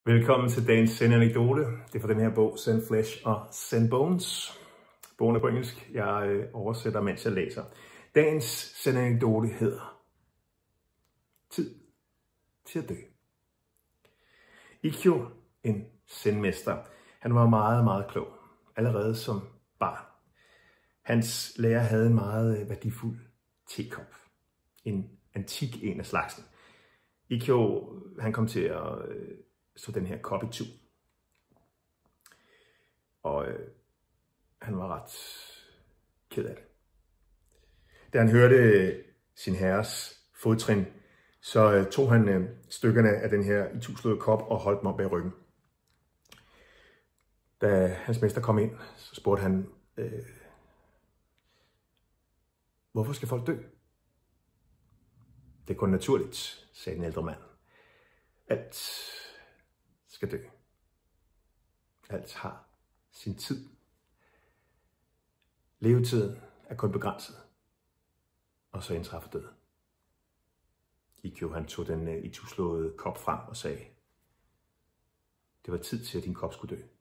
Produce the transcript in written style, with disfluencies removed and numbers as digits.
Velkommen til dagens Zen-anekdote. Det er fra den her bog, Zen Flesh og Zen Bones. Bogen er på engelsk. Jeg oversætter, mens jeg læser. Dagens Zen-anekdote hedder Tid til at dø. Ikkyo, en zen-mester, han var meget, meget klog. Allerede som barn. Hans lærer havde en meget værdifuld tekop. En antik en af slagsen. Ikkyo, han kom til at så den her kop itu. Og han var ret ked af det. Da han hørte sin herres fodtrin, så tog han stykkerne af den her ituslåede kop og holdt dem op bag ryggen. Da hans mester kom ind, så spurgte han, hvorfor skal folk dø? Det er kun naturligt, sagde den ældre mand. Alt skal dø. Alt har sin tid. Levetiden er kun begrænset. Og så indtræffer død. Ikkyo, han tog den ituslåede kop frem og sagde, det var tid til, at din kop skulle dø.